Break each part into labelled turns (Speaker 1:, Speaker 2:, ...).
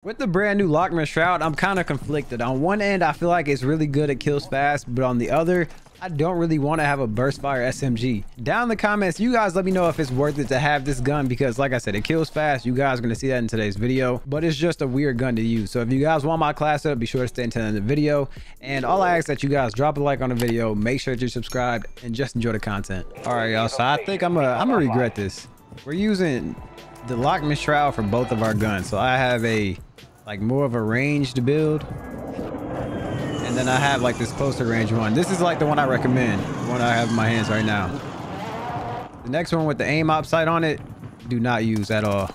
Speaker 1: With the brand new Lockman Shroud, I'm kind of conflicted. On one end, I feel like it's really good, it kills fast, but on the other, I don't really want to have a burst fire SMG. Down in the comments, you guys let me know if it's worth it to have this gun, because like I said, it kills fast. You guys are going to see that in today's video, but it's just a weird gun to use. So if you guys want my class up, be sure to stay until the end of the video. And all I ask that you guys drop a like on the video, make sure that you're subscribed, and just enjoy the content. All right, y'all. So I think I'm gonna regret this. We're using the Lockman Shroud for both of our guns. So I have a like more of a ranged build, and then I have like this closer range one. This is like the one I recommend, the one I have in my hands right now. The next one with the aim op sight on it, do not use at all.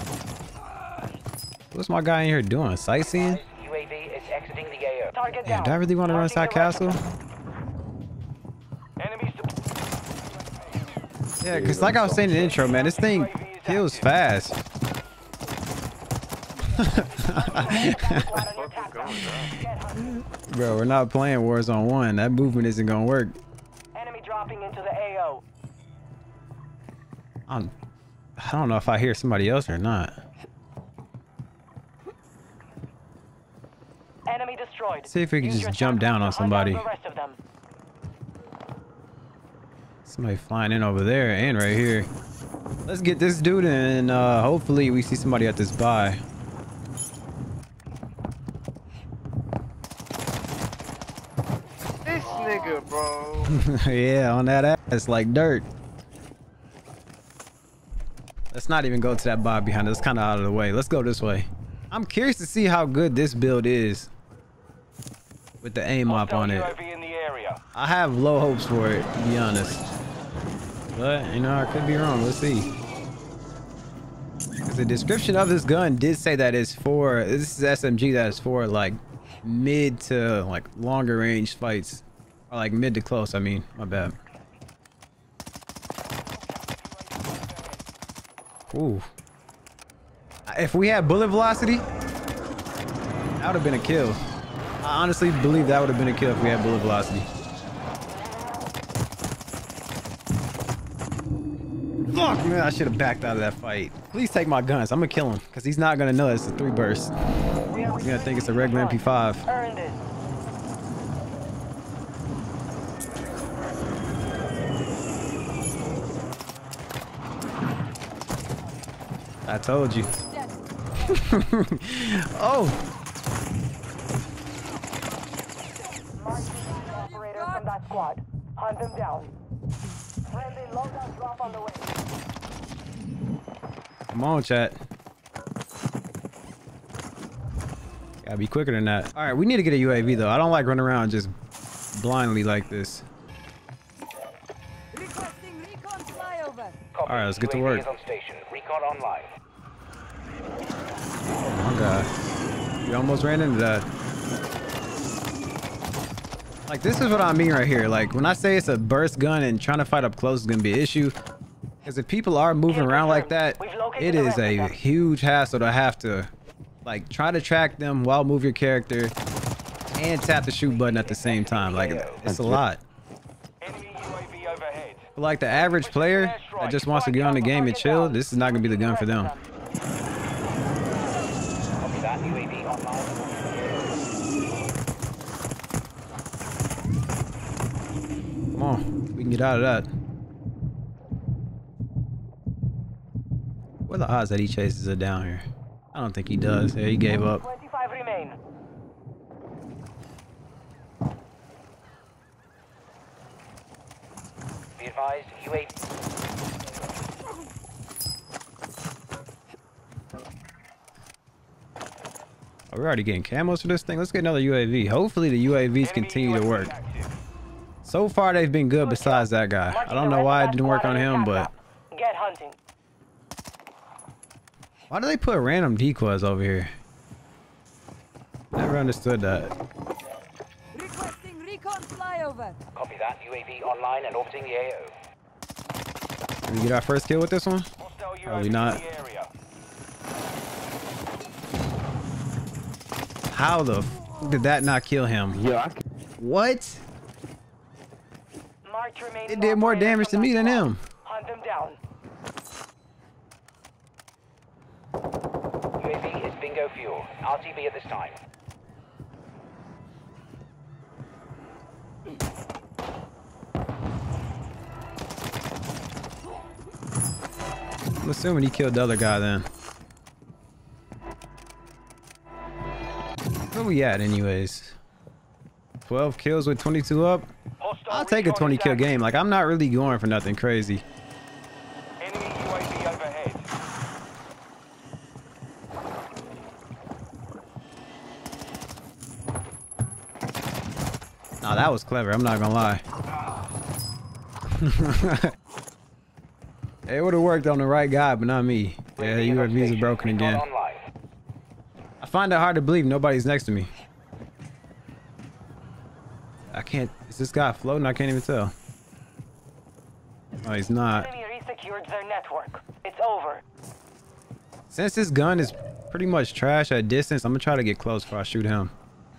Speaker 1: What's my guy in here doing? Sightseeing?
Speaker 2: UAV is exiting the AO. Target
Speaker 1: Damn, do I really want to run inside castle? Yeah, because like I was saying in the intro, man, this thing kills fast. Bro, we're not playing Warzone 1. That movement isn't gonna work.
Speaker 2: Enemy dropping into the AO.
Speaker 1: I don't know if I hear somebody else or not.
Speaker 2: Enemy destroyed.
Speaker 1: See if we can just jump down on somebody.
Speaker 2: The rest of them.
Speaker 1: Somebody flying in over there and right here. Let's get this dude and hopefully we see somebody at this buy.
Speaker 3: This nigga, bro.
Speaker 1: Yeah, on that ass like dirt. Let's not even go to that buy behind us. It's kind of out of the way. Let's go this way. I'm curious to see how good this build is with the aim op on it. I have low hopes for it, to be honest. But, you know, I could be wrong. Let's see. Because the description of this gun did say that it's for, this is SMG that is for like mid to like longer range fights. Or like mid to close, I mean. My bad. Ooh. If we had bullet velocity, that would have been a kill. I honestly believe that would have been a kill if we had bullet velocity. Fuck, man, I should have backed out of that fight. Please take my guns. I'm gonna kill him because he's not gonna know it's a 3 burst. He's gonna think it's a regular MP5.
Speaker 2: Earned it.
Speaker 1: I told you. Oh.
Speaker 2: Operator from that squad. Hunt them down. Friendly loadout drop on the way.
Speaker 1: Come on, chat. Gotta be quicker than that. All right, we need to get a UAV though. I don't like running around just blindly like this.
Speaker 4: Requesting recon flyover.
Speaker 1: All right, let's get to work.
Speaker 2: On station. Recon online.
Speaker 1: Oh my god. We almost ran into that. Like, this is what I mean right here. Like, when I say it's a burst gun and trying to fight up close is gonna be an issue, because if people are moving around like that, it is a huge hassle to have to like try to track them while move your character and tap the shoot button at the same time. Like, it's a lot. For like the average player that just wants to get on the game and chill, this is not gonna be the gun for them.
Speaker 2: Copy that. UAV online.
Speaker 1: Come on, we can get out of that. What are the odds that he chases it down here? I don't think he does. Yeah, he gave up.
Speaker 2: 25 remain. Be advised, UAV.
Speaker 1: Oh, we're already getting camos for this thing. Let's get another UAV. Hopefully the UAVs continue to work. So far they've been good besides that guy. I don't know why it didn't work on him, but
Speaker 2: Get hunting.
Speaker 1: why do they put random decoys over here? Never understood that.
Speaker 4: Requesting recon flyover.
Speaker 2: Copy that. UAV online and orbiting the AO.
Speaker 1: Can we get our first kill with this one? Probably not. How the f did that not kill him?
Speaker 3: Yeah.
Speaker 1: What?
Speaker 2: Marked remaining
Speaker 1: It did more
Speaker 2: operators
Speaker 1: damage to
Speaker 2: from
Speaker 1: me
Speaker 2: that
Speaker 1: than
Speaker 2: squad.
Speaker 1: him.
Speaker 2: Hunt them down. UAV is being
Speaker 3: bingo fuel. RTB at this time.
Speaker 1: I'm assuming he killed the other guy then. Where we at anyways? 12 kills with 22 up? I'll take a 20 kill game. Like, I'm not really going for nothing crazy.
Speaker 3: Enemy UAV overhead.
Speaker 1: Nah, that was clever. I'm not gonna lie. It would have worked on the right guy, but not me. Yeah, UAVs are broken again. I find it hard to believe nobody's next to me. I can't. Is this guy floating? I can't even tell. Oh, he's not.
Speaker 2: Enemy resecured their network. It's over.
Speaker 1: Since this gun is pretty much trash at distance, I'm gonna try to get close before I shoot him.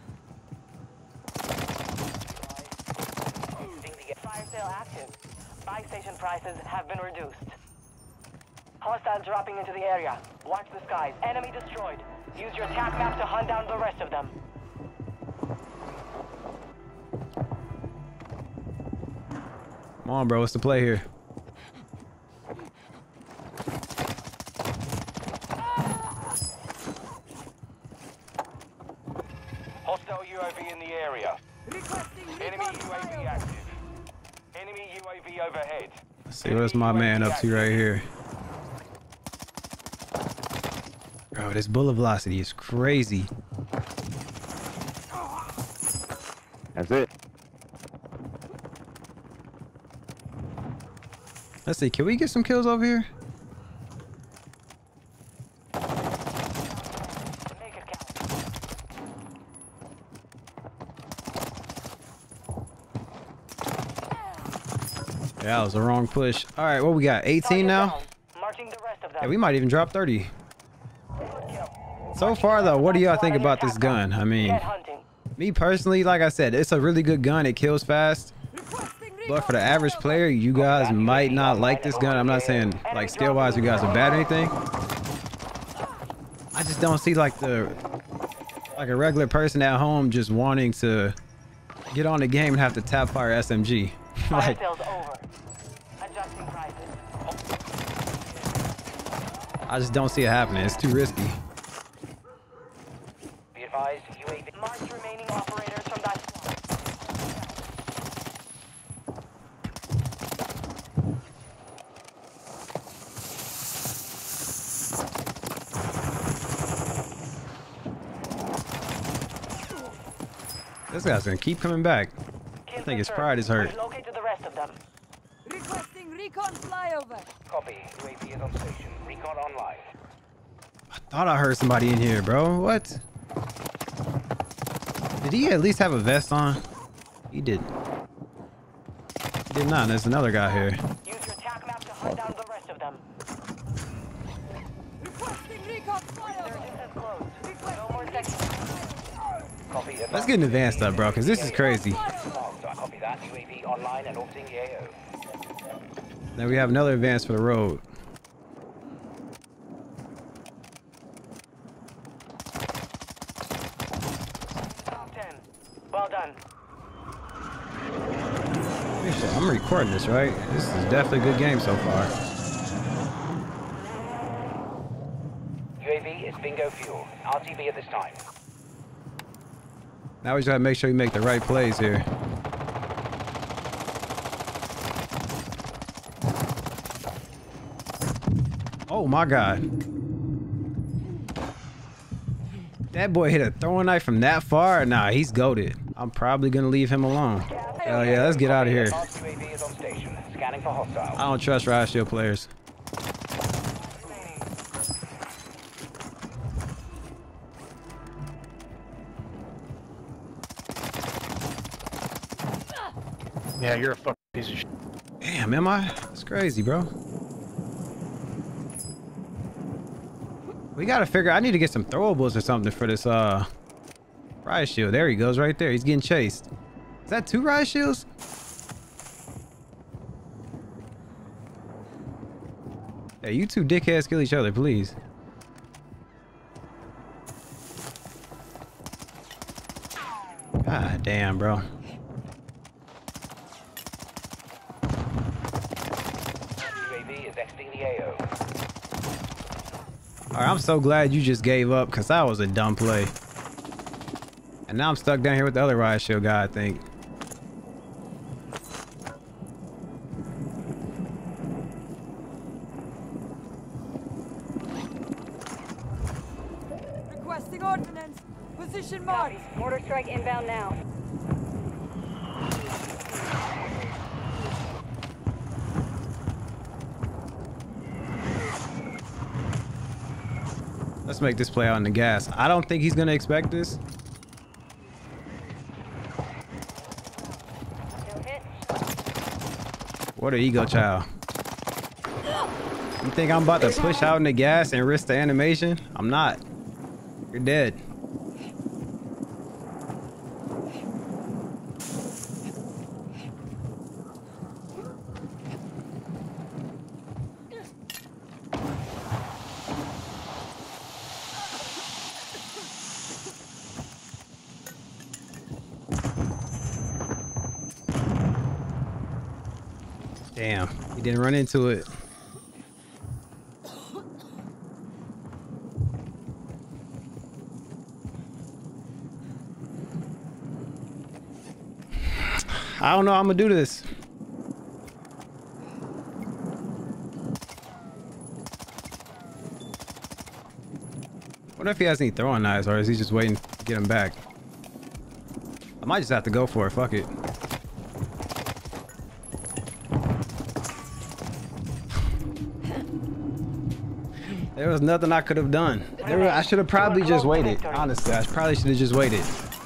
Speaker 2: Fire sale active. Buy station prices have been reduced. Hostiles dropping into the area. Watch the skies. Enemy destroyed. Use your attack map to hunt down the rest of them.
Speaker 1: Come on, bro. What's the play here?
Speaker 3: Hostile UAV in the area.
Speaker 4: Requesting
Speaker 3: Enemy
Speaker 4: recon
Speaker 3: UAV
Speaker 4: flyover.
Speaker 3: active. Enemy UAV overhead.
Speaker 1: Let's see what's my man up to right here. Bro, this bullet velocity is crazy.
Speaker 5: That's it.
Speaker 1: Let's see. Can we get some kills over here?
Speaker 2: Make it count.
Speaker 1: Yeah, that was the wrong push. All right, what we got? 18 now?
Speaker 2: Down. Marching the rest of them.
Speaker 1: Yeah, we might even drop 30.
Speaker 2: Good kill.
Speaker 1: So far, though, what do y'all think about this gun? I mean,
Speaker 2: Get hunting.
Speaker 1: me personally, like I said, it's a really good gun. It kills fast.
Speaker 4: Requesting
Speaker 1: But for the
Speaker 4: recon
Speaker 1: average
Speaker 4: flyover.
Speaker 1: player, you guys might not like this gun. I'm not saying like skill wise you guys are bad or anything. I just don't see like a regular person at home just wanting to get on the game and have to tap fire SMG.
Speaker 2: Fire
Speaker 1: Like,
Speaker 2: sales over. Adjusting prices.
Speaker 1: I just don't see it happening. It's too risky.
Speaker 3: Be advised, UAV.
Speaker 2: March remaining operators from that squad.
Speaker 1: This guy's gonna keep coming back. I think his pride is hurt.
Speaker 2: We've located the rest of them.
Speaker 4: Requesting recon flyover.
Speaker 3: Copy. UAV is on station. Recon online.
Speaker 1: I thought I heard somebody in here, bro. What? Did he at least have a vest on? He did. He did not. There's another guy here.
Speaker 2: Use your attack map to hunt down the rest of them.
Speaker 4: Requesting recon flyover.
Speaker 2: Distance closed. No more sections.
Speaker 3: Copy.
Speaker 1: Let's get an advanced up, bro, because this is crazy.
Speaker 3: Copy that. UAV online and orbiting the AO.
Speaker 1: Then we have another advance for the road.
Speaker 2: Top 10. Well done.
Speaker 1: I'm recording this, right? This is definitely a good game so far.
Speaker 3: UAV is bingo fuel. RTB at this time.
Speaker 1: Now we just gotta make sure we make the right plays here. Oh my God. That boy hit a throwing knife from that far? Nah, he's goated. I'm probably gonna leave him alone. Hell yeah, let's get out of here.
Speaker 3: Advanced UAV is on station. Scanning for hostile.
Speaker 1: I don't trust Riot Shield players.
Speaker 5: Yeah, you're a fucking piece of shit.
Speaker 1: Damn, am I? That's crazy, bro. We gotta figure. I need to get some throwables or something for this Riot Shield. There he goes, right there. He's getting chased. Is that 2 Riot Shields? Hey, you two dickheads kill each other, please. Ah, damn, bro.
Speaker 3: UAV is exiting the AO.
Speaker 1: All right, I'm so glad you just gave up because that was a dumb play. And now I'm stuck down here with the other riot shield guy, I think.
Speaker 4: Requesting ordnance. Position marked.
Speaker 6: Mortar strike inbound now.
Speaker 1: Let's make this play out in the gas. I don't think he's gonna expect this.
Speaker 6: No hit.
Speaker 1: What an ego child. You think I'm about to push out in the gas and risk the animation? I'm not. You're dead. Damn, he didn't run into it. I don't know how I'm gonna do this. What if he has any throwing knives, or is he just waiting to get him back? I might just have to go for it. Fuck it. There was nothing I could have done. I should have probably just waited. Honestly, I probably should have just waited.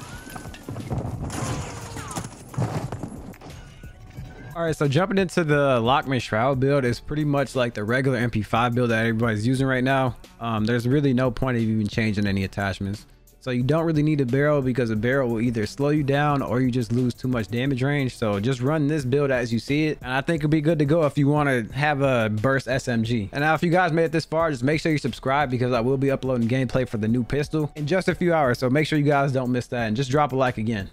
Speaker 1: All right, so jumping into the Lockman Shroud build is pretty much like the regular MP5 build that everybody's using right now. There's really no point of even changing any attachments. So you don't really need a barrel because a barrel will either slow you down or you just lose too much damage range. So just run this build as you see it. And I think it'll be good to go if you want to have a burst SMG. And now if you guys made it this far, just make sure you subscribe because I will be uploading gameplay for the new pistol in just a few hours. So make sure you guys don't miss that and just drop a like again.